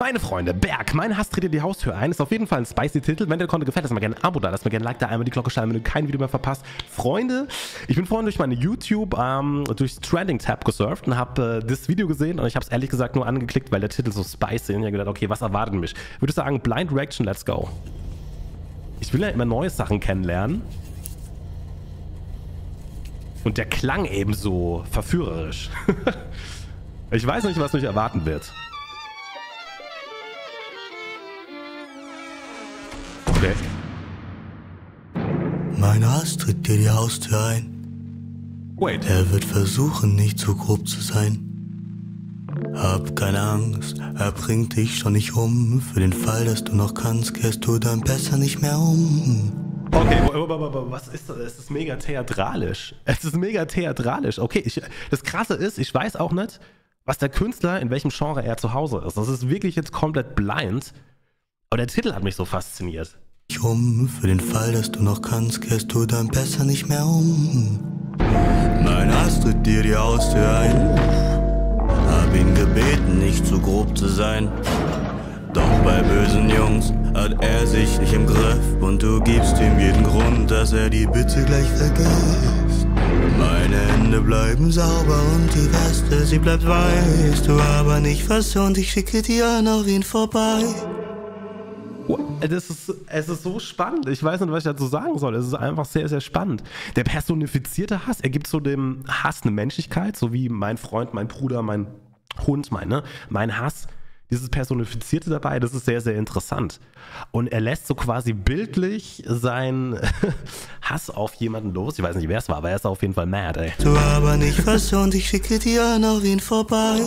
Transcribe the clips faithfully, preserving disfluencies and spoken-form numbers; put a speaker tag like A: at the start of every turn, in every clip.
A: Meine Freunde, Berg, mein Hass tritt in die Haustür ein. Ist auf jeden Fall ein spicy Titel. Wenn dir der Content gefällt, lass mal gerne ein Abo da, lass mal gerne ein Like da, einmal die Glocke schalten, wenn du kein Video mehr verpasst. Freunde, ich bin vorhin durch meine YouTube, ähm, durchs Trending-Tab gesurft und habe äh, das Video gesehen und ich habe es ehrlich gesagt nur angeklickt, weil der Titel so spicy ist. Ich habe gedacht, okay, was erwartet mich? Ich würde sagen, Blind Reaction, let's go. Ich will ja immer neue Sachen kennenlernen. Und der klang eben so verführerisch. Ich weiß nicht, was mich erwarten wird. Okay.
B: Mein Hass tritt dir die Haustür ein.
A: Wait.
B: Er wird versuchen, nicht zu grob zu sein. Hab keine Angst, er bringt dich schon nicht um. Für den Fall, dass du noch kannst, kehrst du dann besser nicht mehr um.
A: Okay, was ist das? Es ist mega theatralisch. Es ist mega theatralisch. Okay, ich, das Krasse ist, ich weiß auch nicht, was der Künstler, in welchem Genre er zu Hause ist. Das ist wirklich jetzt komplett blind. Aber der Titel hat mich so fasziniert.
B: Um, für den Fall, dass du noch kannst, kehrst du dann besser nicht mehr um. Mein Hass tritt dir die Haustür ein. Hab ihn gebeten, nicht zu grob zu sein. Doch bei bösen Jungs hat er sich nicht im Griff und du gibst ihm jeden Grund, dass er die Bitte gleich vergisst. Meine Hände bleiben sauber und die Weste, sie bleibt weiß. Du aber nicht versöhnt, ich schicke dir noch ihn vorbei.
A: Das ist, es ist so spannend. Ich weiß nicht, was ich dazu sagen soll. Es ist einfach sehr, sehr spannend. Der personifizierte Hass, er gibt so dem Hass eine Menschlichkeit, so wie mein Freund, mein Bruder, mein Hund, meine, mein Hass. Dieses Personifizierte dabei, das ist sehr, sehr interessant. Und er lässt so quasi bildlich seinen Hass auf jemanden los. Ich weiß nicht, wer es war, aber er ist auf jeden Fall mad, ey.
B: Du aber nicht versöhnt, ich schicke dir noch ihn vorbei.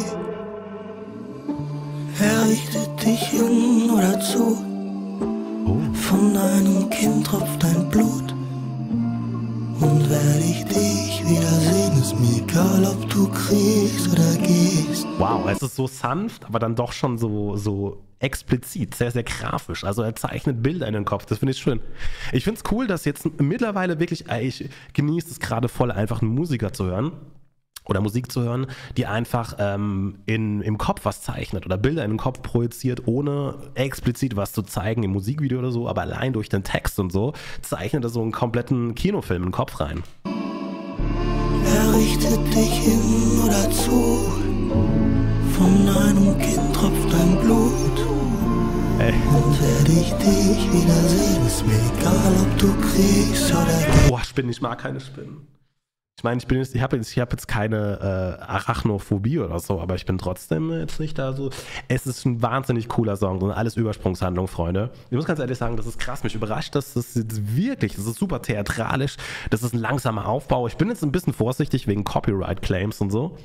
B: Er richtet dich hin oder zu. Von deinem Kinn tropft dein Blut. Und werde ich dich wiedersehen, ist mir egal, ob du kriegst oder gehst.
A: Wow, es ist so sanft, aber dann doch schon so, so explizit, sehr, sehr grafisch. Also er zeichnet Bilder in den Kopf, das finde ich schön. Ich finde es cool, dass jetzt mittlerweile wirklich, ich genieße es gerade voll, einfach einen Musiker zu hören. Oder Musik zu hören, die einfach ähm, in, im Kopf was zeichnet oder Bilder in den Kopf projiziert, ohne explizit was zu zeigen im Musikvideo oder so, aber allein durch den Text und so, zeichnet er so einen kompletten Kinofilm in den Kopf rein.
B: Er richtet dich hin oder zu, von einem Kind tropft dein Blut.
A: Ey.
B: Und werde ich dich wiedersehen, ist mir egal, ob du kriegst oder gehst.
A: Boah, Spinnen, ich mag keine Spinnen. Ich meine, ich bin jetzt, ich habe jetzt, ich hab jetzt keine äh, Arachnophobie oder so, aber ich bin trotzdem jetzt nicht da so. Es ist ein wahnsinnig cooler Song und alles Übersprungshandlung, Freunde. Ich muss ganz ehrlich sagen, das ist krass. Mich überrascht, dass das jetzt wirklich, das ist super theatralisch. Das ist ein langsamer Aufbau. Ich bin jetzt ein bisschen vorsichtig wegen Copyright-Claims und so.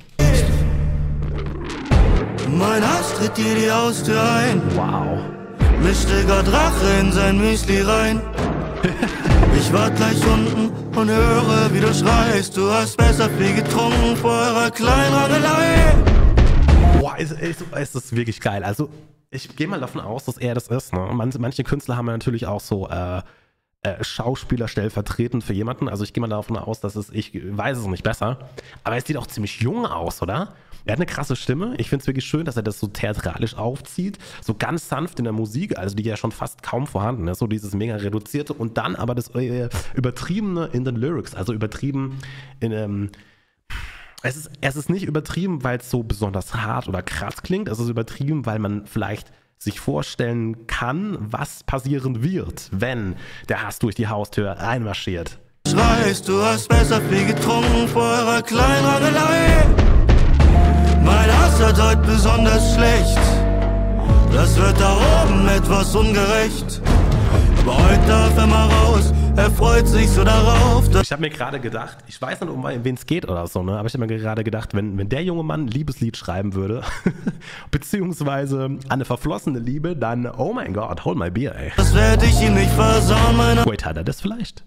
B: Mein Hass tritt dir die Haustür ein.
A: Wow.
B: Mischte Gott Rache in sein Müsli rein. Ich wart gleich unten und höre, wie du schreist. Du hast besser viel getrunken vor eurer Kleinrangelei.
A: Boah, es, es, es ist wirklich geil. Also, ich gehe mal davon aus, dass er das ist. Ne? Manche, manche Künstler haben ja natürlich auch so äh, äh, Schauspieler stellvertretend für jemanden. Also, ich gehe mal davon aus, dass es, ich weiß es nicht besser, aber es sieht auch ziemlich jung aus, oder? Er hat eine krasse Stimme. Ich finde es wirklich schön, dass er das so theatralisch aufzieht. So ganz sanft in der Musik, also die ja schon fast kaum vorhanden ist. So dieses mega reduzierte und dann aber das äh, Übertriebene in den Lyrics. Also übertrieben in, ähm, es ist, es ist nicht übertrieben, weil es so besonders hart oder krass klingt. Es ist übertrieben, weil man vielleicht sich vorstellen kann, was passieren wird, wenn der Hass durch die Haustür einmarschiert.
B: Schreist, du hast besser viel getrunken vor eurer Kleinrangelei. Mein Hass hat heute besonders schlecht. Das wird da oben etwas ungerecht. Aber heute darf er mal raus. Er freut sich so darauf.
A: Ich habe mir gerade gedacht, ich weiß nicht, um wen es geht oder so, ne? Aber ich habe mir gerade gedacht, wenn, wenn der junge Mann ein Liebeslied schreiben würde, beziehungsweise eine verflossene Liebe, dann, oh mein Gott, hold my beer, ey.
B: Das werde ich ihm nicht versauen, meine.
A: Wait, hat er das vielleicht?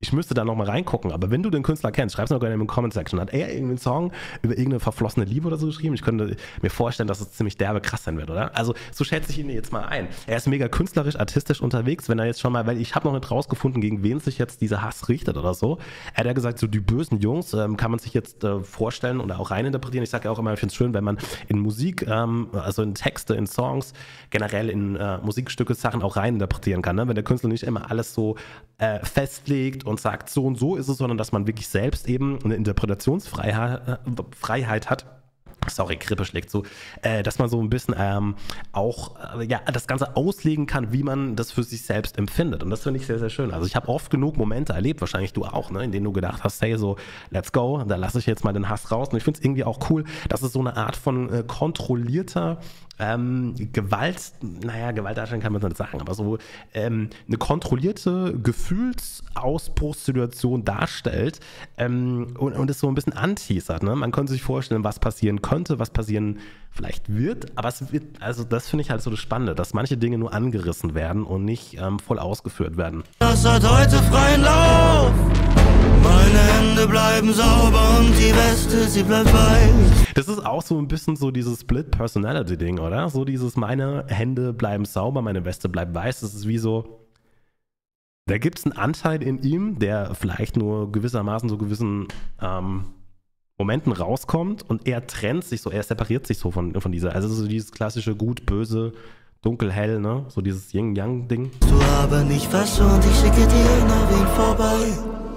A: Ich müsste da nochmal reingucken, aber wenn du den Künstler kennst, schreib's mir doch gerne in den Comment-Section. Hat er irgendeinen Song über irgendeine verflossene Liebe oder so geschrieben? Ich könnte mir vorstellen, dass es ziemlich derbe krass sein wird, oder? Also so schätze ich ihn jetzt mal ein. Er ist mega künstlerisch, artistisch unterwegs, wenn er jetzt schon mal, weil ich habe noch nicht rausgefunden, gegen wen sich jetzt dieser Hass richtet oder so. Er hat ja gesagt, so die bösen Jungs ähm, kann man sich jetzt äh, vorstellen oder auch reininterpretieren. Ich sage ja auch immer, ich finde es schön, wenn man in Musik, ähm, also in Texte, in Songs, generell in äh, Musikstücke Sachen auch reininterpretieren kann, ne? Wenn der Künstler nicht immer alles so äh, festlegt und sagt, so und so ist es, sondern dass man wirklich selbst eben eine Interpretationsfreiheit äh, Freiheit hat. Sorry, Grippe schlägt so, äh, dass man so ein bisschen ähm, auch äh, ja, das Ganze auslegen kann, wie man das für sich selbst empfindet. Und das finde ich sehr, sehr schön. Also ich habe oft genug Momente erlebt, wahrscheinlich du auch, ne, in denen du gedacht hast, hey, so, let's go, da lasse ich jetzt mal den Hass raus. Und ich finde es irgendwie auch cool, dass es so eine Art von äh, kontrollierter ähm, Gewalt, naja, Gewaltdarstellung kann man nicht sagen, aber so ähm, eine kontrollierte Gefühlsausbruchssituation darstellt ähm, und, und es so ein bisschen anteasert. Ne? Man könnte sich vorstellen, was passieren könnte, was passieren vielleicht wird, aber es wird, also das finde ich halt so das Spannende, dass manche Dinge nur angerissen werden und nicht ähm, voll ausgeführt werden.
B: Das hat heute freien Lauf. Meine Hände bleiben sauber und die Weste, sie bleibt weiß.
A: Das ist auch so ein bisschen so dieses Split-Personality-Ding, oder? So dieses, meine Hände bleiben sauber, meine Weste bleibt weiß. Das ist wie so, da gibt es einen Anteil in ihm, der vielleicht nur gewissermaßen so gewissen ähm, Momenten rauskommt und er trennt sich so, er separiert sich so von, von dieser, also so dieses klassische Gut, Böse, Dunkel, Hell, ne? So dieses Yin-Yang-Ding.
B: Du aber nicht was und ich schicke dir nach Wien vorbei.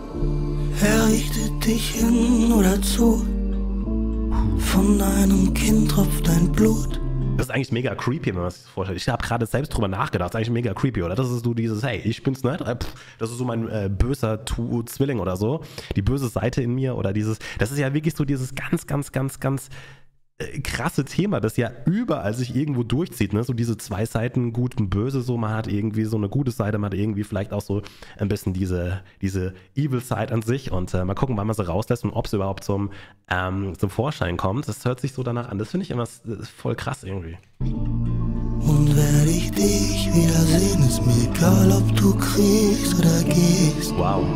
B: Er richtet dich hin oder zu. Von deinem Kinn tropft dein Blut.
A: Das ist eigentlich mega creepy, wenn man sich das vorstellt. Ich habe gerade selbst drüber nachgedacht. Das ist eigentlich mega creepy, oder? Das ist so dieses, hey, ich bin's nicht. Das ist so mein äh, böser Tu- Zwilling oder so. Die böse Seite in mir oder dieses, das ist ja wirklich so dieses ganz, ganz, ganz, ganz äh, krasse Thema, das ja überall sich irgendwo durchzieht, ne? So diese zwei Seiten, gut und böse, so man hat irgendwie so eine gute Seite, man hat irgendwie vielleicht auch so ein bisschen diese, diese Evil-Side an sich und äh, mal gucken, wann man sie rauslässt und ob sie überhaupt zum, ähm, zum Vorschein kommt. Das hört sich so danach an. Das finde ich immer voll krass irgendwie.
B: Und werde ich dich wiedersehen, ist mir egal, ob du kriegst oder gehst.
A: Wow.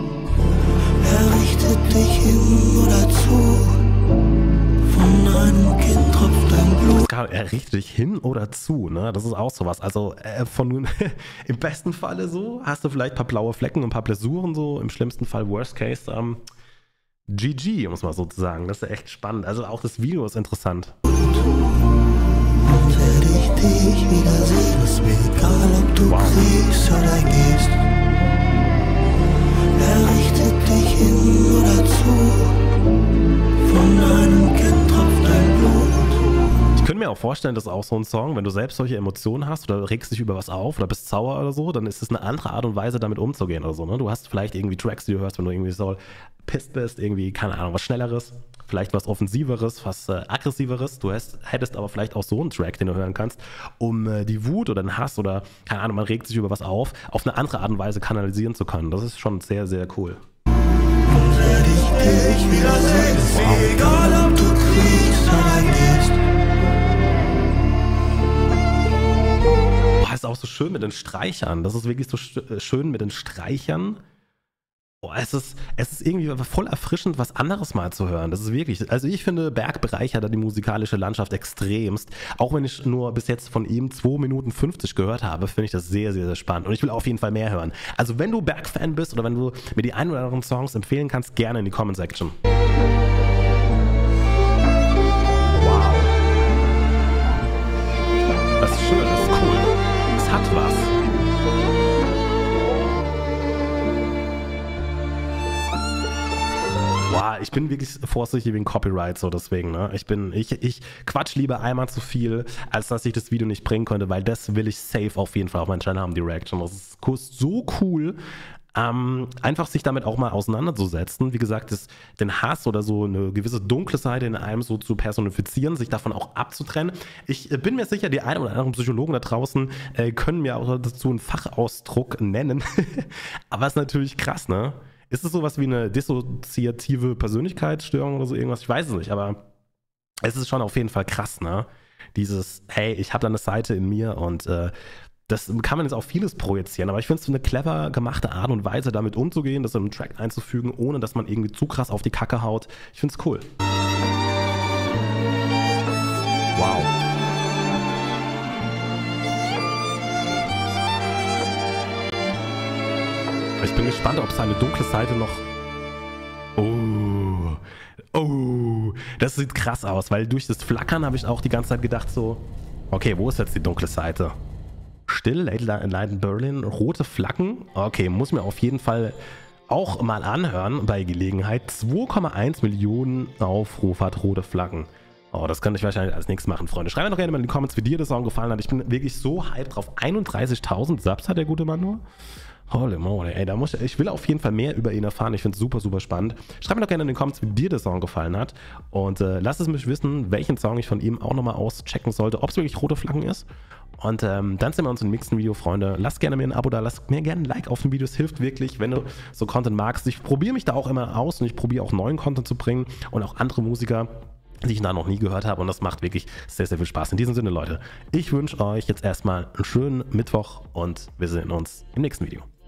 B: Er richtet dich hin oder zu. Von einem Kind tropft dein Blut.
A: Er richtet dich hin oder zu, ne? Das ist auch sowas. Also äh, von im besten Falle so hast du vielleicht ein paar blaue Flecken und ein paar Blessuren so. Im schlimmsten Fall Worst Case ähm, G G, muss man sozusagen. Das ist echt spannend. Also auch das Video ist interessant.
B: Und werde ich dich wiedersehen, ist mir egal, ob du wow. kriegst oder gehst. Er richtet dich hin oder zu. Von einem Kind tropft dein Blut.
A: Ich könnte mir auch vorstellen, dass auch so ein Song, wenn du selbst solche Emotionen hast oder regst dich über was auf oder bist sauer oder so, dann ist es eine andere Art und Weise, damit umzugehen oder so. Ne? Du hast vielleicht irgendwie Tracks, die du hörst, wenn du irgendwie so pissed bist, irgendwie, keine Ahnung, was Schnelleres, vielleicht was Offensiveres, was äh, Aggressiveres. Du hast, hättest aber vielleicht auch so einen Track, den du hören kannst, um äh, die Wut oder den Hass oder, keine Ahnung, man regt sich über was auf, auf eine andere Art und Weise kanalisieren zu können. Das ist schon sehr, sehr cool.
B: Und werde ich dich wiedersehen, ist mir egal, ob du kriegst oder gehst.
A: Boah, ist auch so schön mit den Streichern. Das ist wirklich so schön mit den Streichern. Boah, es ist, es ist irgendwie voll erfrischend, was anderes mal zu hören. Das ist wirklich, also ich finde, Berg bereichert da die musikalische Landschaft extremst. Auch wenn ich nur bis jetzt von ihm zwei Minuten fünfzig gehört habe, finde ich das sehr, sehr, sehr spannend. Und ich will auf jeden Fall mehr hören. Also wenn du Berg-Fan bist oder wenn du mir die ein oder anderen Songs empfehlen kannst, gerne in die Comment-Section. Wow. Das ist schön, das ist cool. Es hat was. Wow, ich bin wirklich vorsichtig wegen Copyright, so deswegen, ne? Ich bin, ich, ich quatsch lieber einmal zu viel, als dass ich das Video nicht bringen könnte, weil das will ich safe auf jeden Fall auf meinem Channel haben, die Reaction. Das ist so cool, ähm, einfach sich damit auch mal auseinanderzusetzen. Wie gesagt, das, den Hass oder so eine gewisse dunkle Seite in einem so zu personifizieren, sich davon auch abzutrennen. Ich äh, bin mir sicher, die einen oder anderen Psychologen da draußen äh, können mir auch dazu einen Fachausdruck nennen. Aber es ist natürlich krass, ne? Ist es sowas wie eine dissoziative Persönlichkeitsstörung oder so irgendwas? Ich weiß es nicht, aber es ist schon auf jeden Fall krass, ne? Dieses, hey, ich habe da eine Seite in mir und äh, das kann man jetzt auf vieles projizieren, aber ich finde es so eine clever gemachte Art und Weise, damit umzugehen, das in einen Track einzufügen, ohne dass man irgendwie zu krass auf die Kacke haut. Ich finde es cool. Wow. Ich bin gespannt, ob seine dunkle Seite noch... Oh, oh, das sieht krass aus, weil durch das Flackern habe ich auch die ganze Zeit gedacht so, okay, wo ist jetzt die dunkle Seite? Still, Late Night in Berlin, rote Flaggen. Okay, muss mir auf jeden Fall auch mal anhören bei Gelegenheit. zwei Komma eins Millionen Aufrufe hat rote Flaggen. Oh, das könnte ich wahrscheinlich als nächstes machen, Freunde. Schreibt mir doch gerne mal in die Comments, wie dir das Song gefallen hat. Ich bin wirklich so hyped drauf. einunddreißigtausend Subs hat der gute Mann nur. Holy moly, ey, da muss ich, ich will auf jeden Fall mehr über ihn erfahren. Ich finde es super, super spannend. Schreib mir doch gerne in den Comments, wie dir der Song gefallen hat. Und äh, lass es mich wissen, welchen Song ich von ihm auch nochmal auschecken sollte, ob es wirklich rote Flaggen ist. Und ähm, dann sehen wir uns im nächsten Video, Freunde. Lasst gerne mir ein Abo da, lasst mir gerne ein Like auf dem Video. Es hilft wirklich, wenn du so Content magst. Ich probiere mich da auch immer aus und ich probiere auch neuen Content zu bringen und auch andere Musiker, die ich da noch nie gehört habe. Und das macht wirklich sehr, sehr viel Spaß. In diesem Sinne, Leute, ich wünsche euch jetzt erstmal einen schönen Mittwoch und wir sehen uns im nächsten Video.